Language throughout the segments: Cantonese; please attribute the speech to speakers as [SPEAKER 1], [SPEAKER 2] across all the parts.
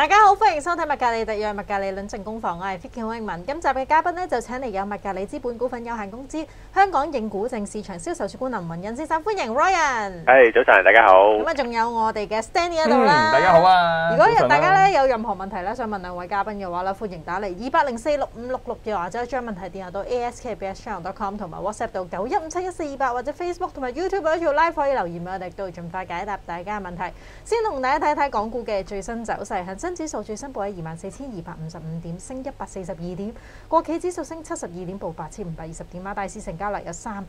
[SPEAKER 1] 大家好，歡迎收睇麥格理特約麥格理論證工房，我係 Vicky 永文。今集嘅嘉賓呢，就請嚟有麥格理資本股份有限公司香港認股證市場銷售主管林文欣先生，歡迎 Ryan。
[SPEAKER 2] 係早晨，大家好。
[SPEAKER 1] 咁啊，仲有我哋嘅 Stanley 喺度啦。
[SPEAKER 3] 大家好啊！
[SPEAKER 1] 如果大家咧有任何問題咧，想問兩位嘉賓嘅話咧，歡迎打嚟28046566，又或者將問題電郵到 askbschannel.com 同埋 WhatsApp 到91571428，或者 Facebook 同埋 YouTube 嗰條 live 可以留言俾我哋，都會盡快解答大家嘅問題。先同大家睇睇港股嘅最新走勢，恒生指數最新報喺24,255點，升142點；國企指數升72點，報8,520點啊！大市成交量有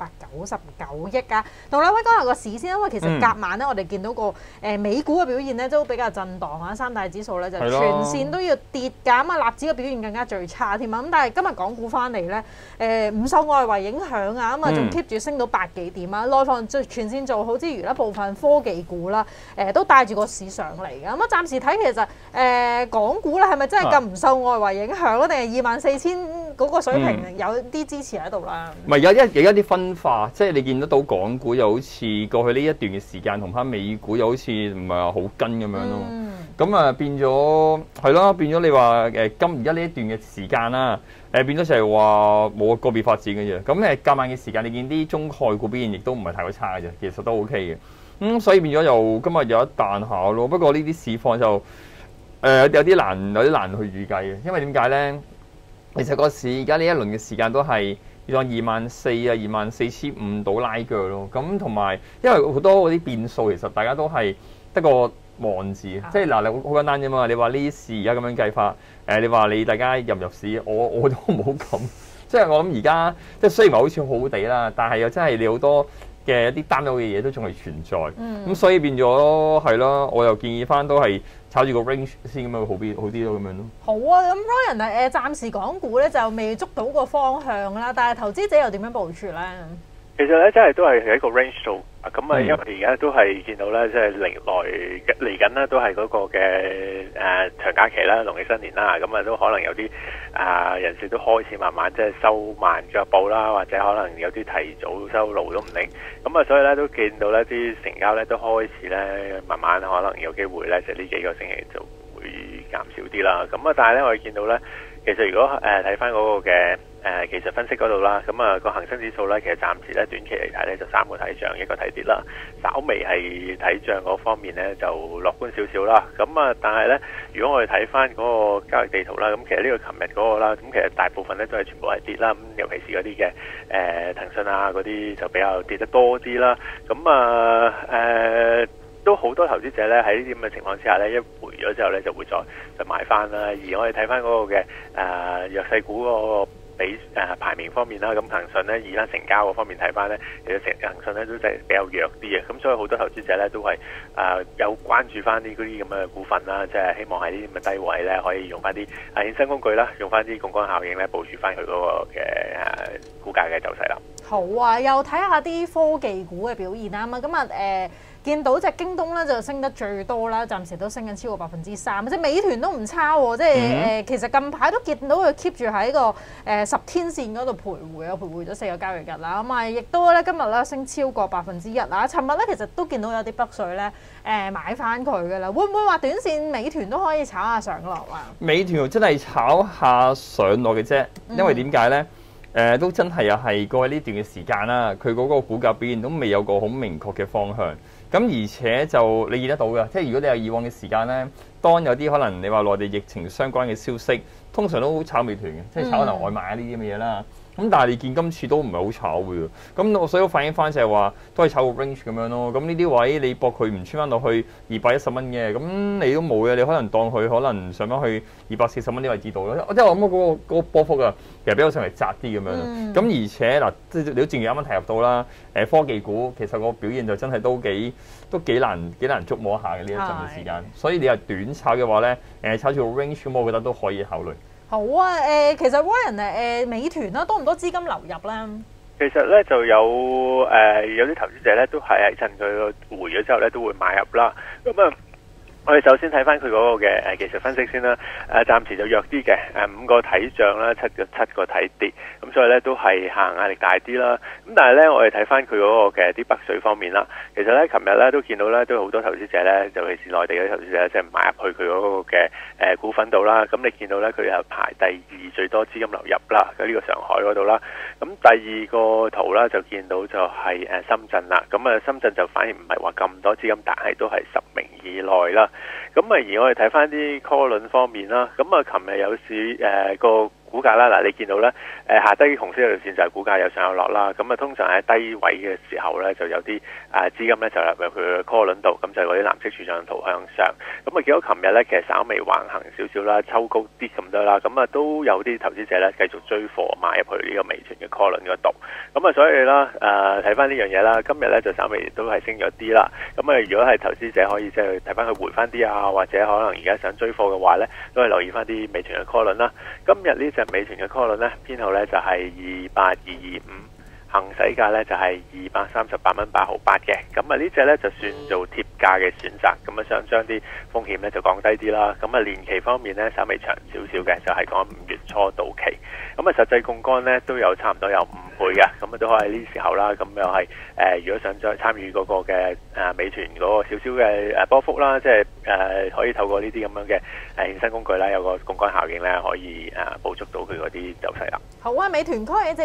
[SPEAKER 1] 399億㗎。同兩位講下個市先，因為其實隔晚咧，我哋見到個美股嘅表現咧都比較震盪啊，三大指數咧就全線都要跌㗎，咁啊納指嘅表現更加最差添啊！咁但係今日港股翻嚟咧，唔受外圍影響啊，咁啊仲 keep 住升到百幾點啊！內房全線做好之餘咧，部分科技股啦，都帶住個市上嚟㗎。咁啊暫時睇其實港股咧係咪真係咁唔受外圍影響咯？定係24,000嗰個水平有啲支持喺度啦？
[SPEAKER 3] 唔係而家啲分化，即係你見得到港股又好似過去呢一段嘅時間同翻美股又好似唔係話好跟咁樣咯。咁啊變咗係咯，變咗你話而家呢一段嘅時間啦，變咗就係話冇個別發展嘅啫。咁隔晚嘅時間，你見啲中概股表現亦都唔係太過差嘅啫，其實都 OK 嘅。所以變咗又今日有一彈下咯。不過呢啲市況就有啲難去預計嘅，因為點解咧？其實個市而家呢一輪嘅時間都係要當24,000啊、24,500到拉腳咯。咁同埋因為好多嗰啲變數，其實大家都係得個望字，即係嗱，你好簡單啫嘛。你話呢啲市而家咁樣計法，你話你大家入唔入市，我都冇咁。即係我諗而家即係雖然話好似好好地啦，但係又真係你好多嘅一啲擔憂嘅嘢都仲係存在。咁所以變咗係咯，我又建議翻都係炒住個 range 先咁樣好啲咯，咁樣咯。
[SPEAKER 1] 好啊，咁 Ryan 暫時港股咧就未捉到個方向啦，但係投資者又點樣部署咧？
[SPEAKER 2] 其實咧，真係都係喺一個 range 度咁啊，因為而家都係見到咧，即係嚟緊咧都係嗰個嘅長假期啦、農曆新年啦，咁啊都可能有啲人士都開始慢慢即係收慢腳步啦，或者可能有啲提早收爐都唔定。咁啊，所以咧都見到咧啲成交咧都開始咧慢慢可能有機會咧，就呢幾個星期就會減少啲啦。咁啊，但係咧我哋見到咧，其實如果睇翻嗰個嘅技術分析嗰度啦，咁啊個恒生指數咧，其實暫時咧短期嚟睇咧就3個睇漲，1個睇跌啦。稍微係睇漲嗰方面咧就樂觀少少啦。咁啊，但係咧，如果我哋睇翻嗰個交易地圖啦，咁其實呢個琴日嗰個啦，咁其實大部分咧都係全部係跌啦。咁尤其是嗰啲嘅騰訊啊嗰啲就比較跌得多啲啦。咁啊都好多投資者咧喺呢啲咁嘅情況之下咧，一回咗之後咧就會再買翻啦。而我哋睇翻嗰個嘅弱勢股嗰個排名方面啦，咁騰訊咧而家成交嗰方面睇翻咧，其實騰訊咧都真係比較弱啲嘅。咁所以好多投資者咧都係有關注翻啲嗰啲咁嘅股份啦，即係希望喺啲咁嘅低位咧可以用翻啲衍生工具啦，用翻啲槓桿效應咧部署翻佢嗰個嘅股價嘅走勢啦。
[SPEAKER 1] 好啊，又睇下啲科技股嘅表現啦。咁啊見到隻京東咧就升得最多啦，暫時都升緊超過3%，即係美團都唔差喎，即係其實近排都見到佢 keep 住喺個10天線嗰度徘徊咗4個交易日啦，咁啊亦都咧今日咧升超過1%啦。尋日咧其實都見到有啲北水咧買翻佢㗎啦，會唔會話短線美團都可以炒下上落啊？
[SPEAKER 3] 美團真係炒下上落嘅啫，因為點解咧？都真係又係過去呢段嘅時間啦，佢嗰個股價表現都未有個好明確嘅方向。咁而且就你見得到嘅，即係如果你有以往嘅時間咧，當有啲可能你話內地疫情相關嘅消息，通常都炒美團嘅，即係炒可能外賣呢啲咁嘅嘢啦。咁但係你見今次都唔係好炒嘅，咁所以我反映翻就係話都係炒個 range 咁樣咯。咁呢啲位你搏佢唔穿翻落去210蚊嘅，咁你都冇嘅，你可能當佢可能上翻去240蚊啲位置度咯。即係我諗嗰個波幅啊，其實比較上嚟窄啲咁樣。咁而且嗱，即係你都正如啱啱提及到啦，科技股其實個表現就真係都幾難捉摸下嘅呢一陣嘅時間。所以你係短炒嘅話咧，炒住個 range 咁，我覺得都可以考慮。
[SPEAKER 1] 好啊，其實 Ryan 美團啦，多唔多資金流入咧？
[SPEAKER 2] 其實咧就有啲投資者咧都係趁佢回咗之後咧都會買入啦。咁啊， 我哋首先睇翻佢嗰個嘅技術分析先啦。暫時就弱啲嘅，5個睇漲啦，7個睇跌，咁所以咧都係行壓力大啲啦。咁但係咧，我哋睇翻佢嗰個嘅啲北水方面啦，其實咧，琴日咧都見到咧，都有好多投資者咧，尤其是內地嘅投資者，即係買入去佢嗰個嘅股份度啦。咁你見到咧，佢又排第2最多資金流入啦，喺呢個上海嗰度啦。咁第二個圖啦，就見到就係深圳啦。咁深圳就反而唔係話咁多資金，但係都係10名以內啦。咁而我哋睇翻啲 call 輪方面啦，咁琴日有市個股價啦，嗱你見到咧，下低紅色嗰條線就係股價有上有落啦。咁通常喺低位嘅時候咧，就有啲資金咧就入佢嘅 call 輪度，咁就嗰啲藍色柱狀圖向上。咁見到琴日咧，其實稍微橫行少少啦，抽高啲咁多啦。咁都有啲投資者咧繼續追貨買入去呢個美團嘅 call 輪嗰度。咁所以啦，睇翻呢樣嘢啦，今日咧就稍微都係升咗啲啦。咁如果係投資者可以即係睇翻佢回翻啲啊，或者可能而家想追貨嘅話咧，都係留意翻啲美團嘅 call 輪啦。今日呢隻美團嘅 call 輪咧，編號咧就係28225，行使價咧就係238蚊8毫8嘅。咁呢隻咧就算做貼價嘅選擇，咁想將啲風險咧就降低啲啦。咁年期方面咧稍微長少少嘅，就係講5月初到期。咁實際槓桿咧都有差唔多有5倍嘅，咁都可以呢時候啦。咁又係如果想再參與嗰個嘅美團嗰個少少嘅波幅啦，即係可以透過呢啲咁樣嘅衍生工具啦，有個槓桿效應咧，可以捕捉到佢嗰啲走勢啦。
[SPEAKER 1] 好啊，美團開一隻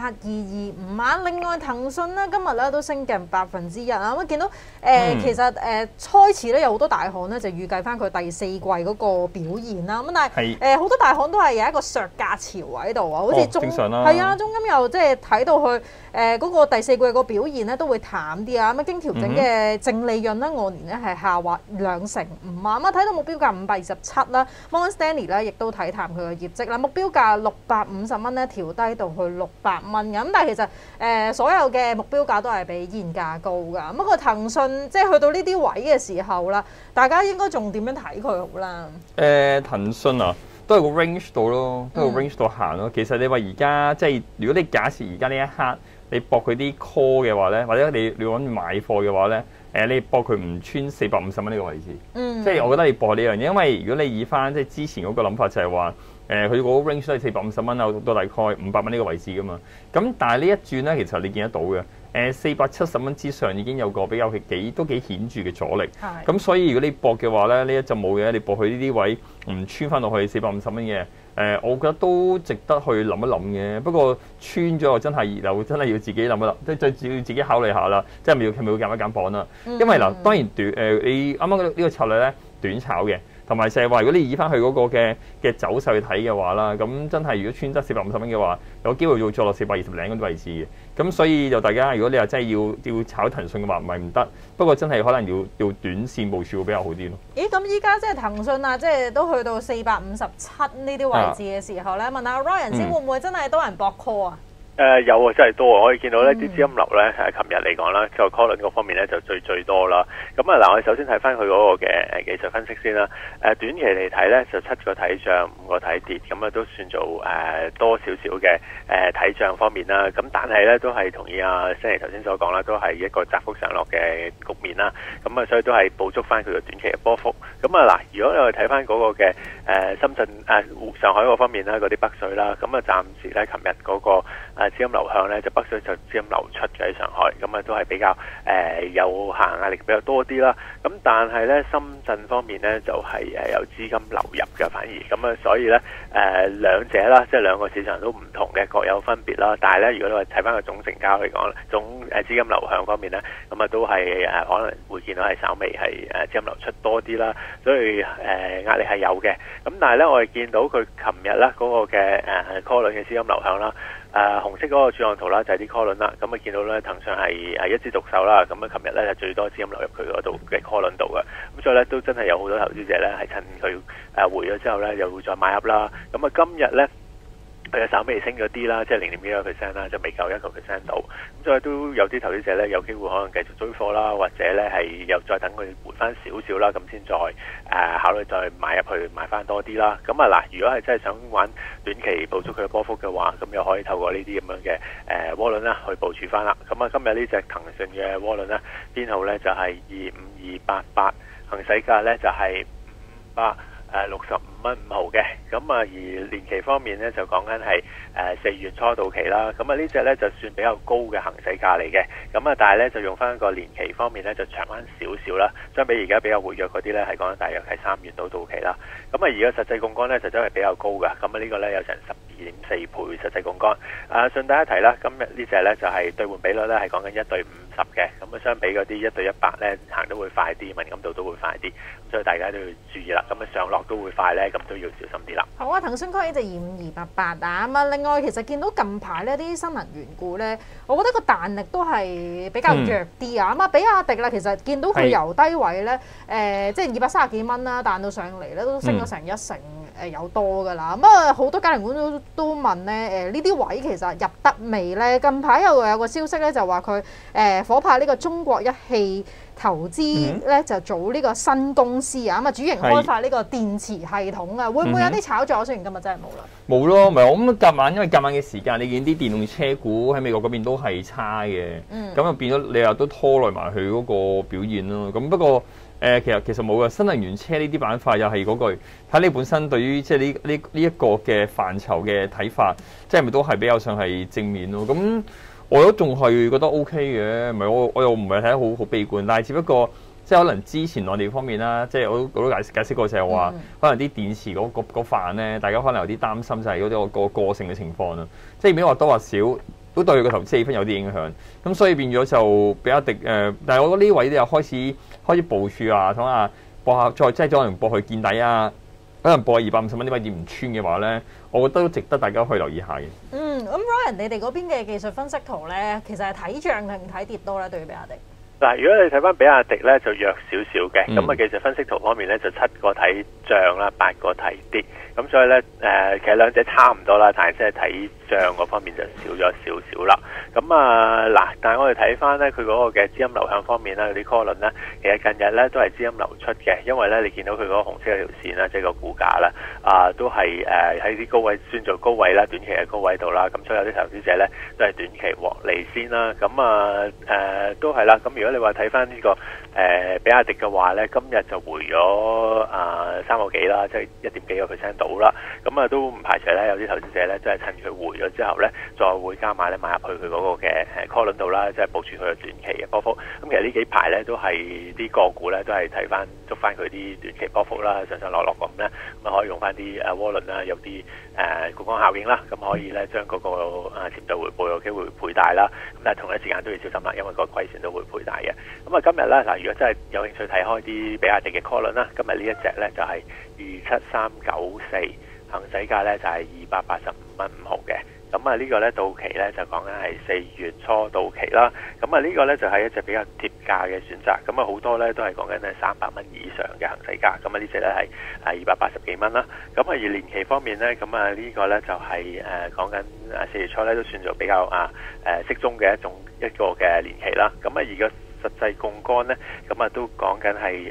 [SPEAKER 1] 28225啊，另外騰訊咧今日咧都升近1%啊。咁見到其實開始咧有好多大行咧就預計翻佢第4季嗰個表現啦。咁但係好多大行都係有一個削價潮喺度啊，好似
[SPEAKER 3] 正常啦。
[SPEAKER 1] 係啊，中金又即係睇到佢嗰個第4季個表現咧都會淡啲啊。咁經調整嘅淨利潤咧按年咧係下滑2.5%啊。咁睇到目標價527啦，Morgan Stanley 咧亦都睇淡佢嘅業績啦，目標價650蚊咧調低到去600蚊嘅。咁但係其實所有嘅目標價都係比現價高㗎。不過騰訊即係去到呢啲位嘅時候啦，大家應該仲點樣睇佢好啦？
[SPEAKER 3] 騰訊啊，都係個 range 度咯，都係個 range 度行咯。其實你話而家即係如果你假設而家呢一刻你搏佢啲 call 嘅話咧，或者你揾買貨嘅話咧，你搏佢唔穿450蚊呢個位置，即係我覺得你搏呢樣嘢，因為如果你以翻即係之前嗰個諗法就係話，佢嗰個 range 都係450蚊啊，到大概500蚊呢個位置噶嘛。咁但係呢一轉咧，其實你見得到嘅。470蚊之上已經有個比較都幾顯著嘅阻力，咁所以如果你搏嘅話咧，呢一陣冇嘅，你搏去呢啲位唔穿翻落去450蚊嘅，我覺得都值得去諗一諗嘅。不過穿咗真係要自己諗一諗，即係要自己考慮下啦，即係咪要揀一揀磅啦？因為嗱，當然你啱啱呢個策略咧短炒嘅。同埋就係話，如果你以翻去嗰個嘅走勢去睇嘅話啦，咁真係如果穿得450蚊嘅話，有機會要做落420零嗰啲位置嘅。咁所以就大家，如果你話真係要炒騰訊嘅話，唔係唔得。不過真係可能要短線部署會比較好啲咯。
[SPEAKER 1] 咦？咁依家即係騰訊啊，即係都去到457呢啲位置嘅時候咧，問下 Ryan 先，會唔會真係多人搏 call 啊？
[SPEAKER 2] 有啊，真係多啊！我哋見到呢啲資金流咧，琴日嚟講啦，就 call 輪嗰方面咧就最多啦。咁嗱，我哋首先睇翻佢嗰個嘅技術分析先啦。短期嚟睇咧，就7個睇漲，5個睇跌，咁都算做多少少嘅睇漲方面啦。咁但係咧都係同意阿 Sandy 頭先所講啦，都係一個窄幅上落嘅局面啦。咁所以都係捕捉翻佢嘅短期嘅波幅。咁嗱，如果你睇翻嗰個嘅深圳上海嗰方面啦，嗰啲北水啦，咁暫時咧，琴日嗰個資金流向咧，就北水就資金流出嘅喺上海，咁都係比較有行壓力比較多啲啦。咁但係咧，深圳方面咧就係有資金流入嘅，反而咁所以咧兩者啦，即係兩個市場都唔同嘅，各有分別啦。但係咧，如果你話睇翻個總成交嚟講咧，總資金流向方面咧，咁都係可能會見到係稍微係資金流出多啲啦，所以壓力係有嘅。咁但係咧，我哋見到佢琴日咧嗰個嘅call輪嘅資金流向啦。紅色嗰個柱狀圖啦，就係啲 call 輪啦。咁見到咧，騰訊係一枝獨秀啦。咁琴日咧就最多資金流入佢嗰度嘅 call 輪度嘅。咁所以咧都真係有好多投資者咧係趁佢回咗之後咧，又會再買入啦。咁今日咧佢稍微升咗啲啦，即係0.1%啦，就未夠1%到。咁所以都有啲投資者咧有機會可能繼續追貨啦，或者咧係又再等佢回翻少少啦，咁先再考慮再買入去買翻多啲啦。咁嗱，如果係真係想玩短期捕捉佢嘅波幅嘅話，咁又可以透過呢啲咁樣嘅窩輪啦去部署翻啦。咁今日呢隻騰訊嘅窩輪咧編號咧就係25288， 行使價咧就係565蚊5毫嘅，咁啊而年期方面咧就講緊係4月初到期啦，咁啊呢隻咧就算比較高嘅行使價嚟嘅，咁啊但係咧就用翻個年期方面咧就長翻少少啦，相比而家比較活躍嗰啲咧係講緊大約係3月到期啦，咁啊而個實際槓桿咧就真係比較高㗎，咁啊呢個咧有成12.4倍實際槓桿，順帶一提啦，今日呢隻咧就係兌換比率咧係講緊1對50嘅，咁啊相比嗰啲1對100咧行得會快啲，敏感度都會快啲，所以大家都要注意啦，咁啊上落都會快咧，咁都要小心啲啦。
[SPEAKER 1] 好啊，騰訊科技就25288啊，咁啊另外其實見到近排呢啲新能源股咧，我覺得個彈力都係比較弱啲啊，咁啊比亞迪啦，其實見到佢由低位咧，即係230幾蚊啦，彈到上嚟咧都升咗成1成。有多㗎啦，咁啊好多家庭股都問咧，呢啲位其實入得未咧？近排有個消息咧，就話佢夥拍呢個中國一汽投資咧，就做呢個新公司啊，咁啊主營開發呢個電池系統啊，會唔會有啲炒作？雖然今日真係冇啦。冇
[SPEAKER 3] 咯，唔係我諗夾晚，因為夾晚嘅時間，你見啲電動車股喺美國嗰邊都係差嘅，咁就變咗你又都拖累埋佢嗰個表現咯。咁不過其實冇嘅，新能源車呢啲板塊又係嗰句，睇你本身對於即係呢一個嘅範疇嘅睇法，即係咪都係比較上係正面咯？咁我都仲係覺得 OK 嘅，唔係我又唔係睇得好悲觀，但係只不過即係可能之前內地方面啦，即係我都解釋過就係話，可能啲電池嗰範咧，大家可能有啲擔心就係嗰啲個性嘅情況啦，即係變咗或多或少都對佢個投資氣氛有啲影響，咁所以變咗就比亞迪但係我覺得呢位都有開始部署啊，睇下博下再即係可能博去見底啊，可能博250蚊呢位跌唔穿嘅話咧，我覺得都值得大家去留意下嘅。
[SPEAKER 1] 咁 Ryan 你哋嗰邊嘅技術分析圖咧，其實係睇漲定睇跌多咧？對於比亞迪？
[SPEAKER 2] 嗱，如果你睇翻比亞迪咧，就弱少少嘅，咁啊技術分析圖方面咧就7個睇漲啦，8個睇跌，咁所以咧其實兩者差唔多啦，但係即係睇漲嗰方面就少咗少少啦。咁啊嗱，但係我哋睇翻咧佢嗰個嘅資金流向方面啦，嗰啲 call 輪咧，其實近日咧都係資金流出嘅，因為咧你見到佢嗰個紅色嗰條線啦，即係個股價啦，都係喺啲高位算做高位啦，短期嘅高位度啦，咁所以有啲投資者咧都係短期獲利先啦。咁都係啦。咁如果你話睇翻呢個比亞迪嘅話咧，今日就回咗3個幾啦，即係1點幾個%到啦。咁都唔排除咧有啲投資者咧，即係趁佢回咗之後咧，再會加碼咧買入去佢嗰個嘅call輪度啦，即係部署佢嘅短期嘅波幅。咁其實呢幾排咧都係啲個股咧都係睇翻捉翻佢啲短期波幅啦，上上落落咁咧，咁可以用翻啲渦輪啦，有啲槓桿效應啦，咁可以咧將嗰個潛在回報有機會倍大啦。咁但係同一時間都要小心啦，因為個虧損都會倍大嘅。咁今日咧嗱，如果真係有興趣睇開啲比亞迪嘅 call 輪啦，今日呢一隻咧就係27394，行使價咧就係285蚊5毫嘅。咁呢個咧到期咧就講緊係4月初到期啦。咁呢個咧就係一隻比較貼價嘅選擇。咁好多咧都係講緊係300蚊以上嘅行使價。咁呢隻咧係280幾蚊啦。咁而年期方面咧，咁呢個咧就係講緊4月初咧都算做比較適中嘅一個嘅年期啦。咁而個實際槓桿咧，咁都講緊係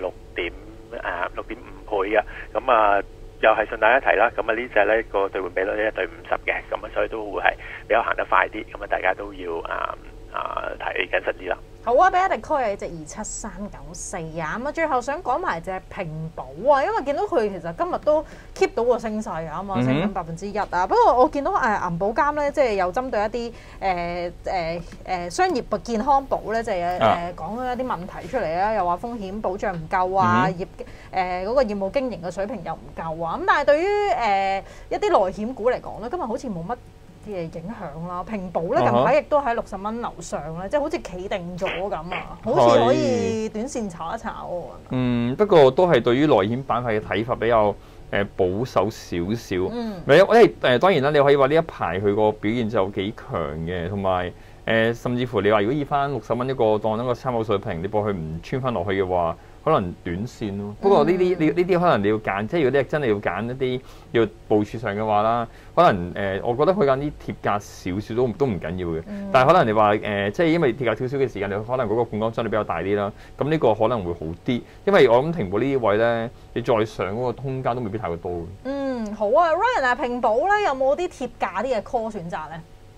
[SPEAKER 2] 6.5倍嘅。咁又係順帶一提啦，咁呢隻咧個兌換比率1對50嘅，咁所以都會係比較行得快啲，咁大家都要睇緊實啲啦。
[SPEAKER 1] 好啊，比亞迪 call 係隻27394啊，咁最後想講埋隻平保啊，因為見到佢其實今日都 keep 到個升勢啊嘛，升緊1%啊。不過我見到銀保監咧，即係又針對一啲商業健康保咧，就係講咗一啲問題出嚟啦，又話風險保障唔夠啊，嗰個業務經營嘅水平又唔夠啊。咁但係對於一啲內險股嚟講咧，今日好似冇乜嘅影響啦，平保咧近排亦都喺60蚊樓上咧，即係好似企定咗咁啊，好似可以短線炒一炒喎。
[SPEAKER 3] 不過都係對於內險板塊嘅睇法比較保守少少。當然啦，你可以話呢一排佢個表現就幾強嘅，同埋甚至乎你話如果以翻60蚊一個當一個參考水平，你博佢唔穿翻落去嘅話，可能短線咯。不過呢啲可能你要揀，即係如果你真係要揀一啲要部署上嘅話啦，可能我覺得佢揀啲貼價少少都唔緊要嘅。但係可能你話即係因為貼價少少嘅時間，你可能嗰個槓桿相對比較大啲啦。咁呢個可能會好啲，因為我諗平保呢啲位咧，你再上嗰個空間都未必太過多嘅。
[SPEAKER 1] 好啊 ，Ryan 平保咧有冇啲貼價啲嘅 call 選擇咧？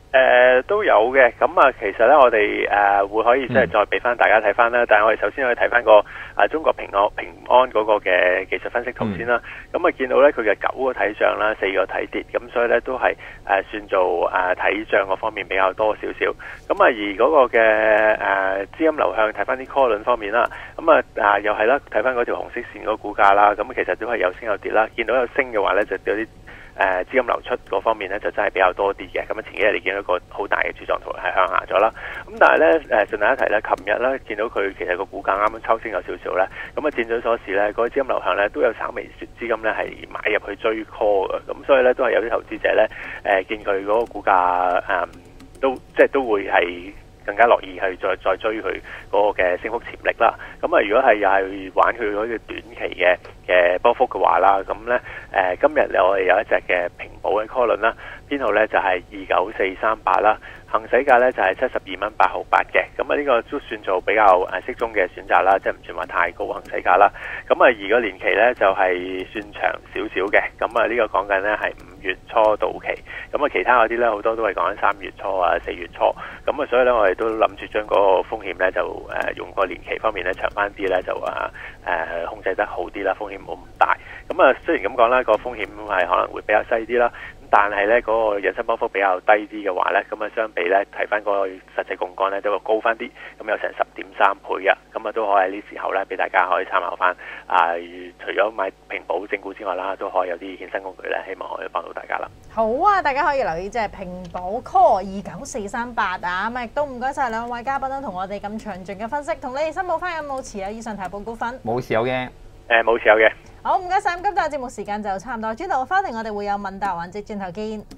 [SPEAKER 2] 都有嘅，咁啊，其實咧我哋會可以即係再俾翻大家睇翻啦。但係我哋首先可以睇翻個中國平安嗰個嘅技術分析圖先啦。咁啊見到咧佢嘅9個睇漲啦，4個睇跌，咁所以咧都係算做睇漲嗰方面比較多少少。咁啊而嗰個嘅資金流向睇翻啲 call 輪方面啦，咁又係啦，睇翻嗰條紅色線嗰個股價啦，咁其實都係有升有跌啦。見到有升嘅話咧，就有啲資金流出嗰方面咧就真係比較多啲嘅，咁啊前幾日你見到一個好大嘅柱狀圖係向下咗啦，咁但係咧順帶一提咧，琴日咧見到佢其實個股價啱啱抽升咗少少咧，咁啊佔咗所示咧，嗰個資金流向咧都有稍微資金咧係買入去追 call 嘅，咁所以咧都係有啲投資者咧見佢嗰個股價都會係更加樂意去再追佢嗰個嘅升幅潛力啦。咁啊，如果係又係玩佢嗰個短期嘅波幅嘅話啦，咁咧今日我哋有一隻嘅平保嘅 call 輪啦，編號咧就係29438啦，行使價咧就係72蚊8毫8嘅。咁啊呢個都算做比較適中嘅選擇啦，即係唔算話太高行使價啦。咁啊而個年期咧就係算長少少嘅。咁啊呢個講緊咧係5月初到期。咁啊其他嗰啲咧好多都係講緊3月初啊4月初。咁啊所以咧我哋都諗住將嗰個風險咧就用個年期方面咧長翻啲咧就控制得好啲啦，風險冇咁大。咁啊雖然咁講啦，個風險係可能會比較細啲啦。但係咧嗰個引伸波幅比較低啲嘅話咧，咁啊相比咧睇翻嗰個實際槓桿咧都會高翻啲，咁有成10.3倍嘅，咁啊都可以喺呢時候咧俾大家可以參考翻。除咗買平保正股之外啦，都可以有啲衍生工具咧，希望可以幫到大家啦。
[SPEAKER 1] 好啊，大家可以留意即係平保 call 29438啊，咁亦都唔該晒兩位嘉賓啦，同我哋咁詳盡嘅分析，同你哋申報翻有冇持有以上提報股份？
[SPEAKER 3] 冇持有嘅。
[SPEAKER 2] 冇持有嘅。
[SPEAKER 1] 好，唔該晒，咁今集節目時間就差唔多，轉頭翻嚟我哋會有問答環節，轉頭見。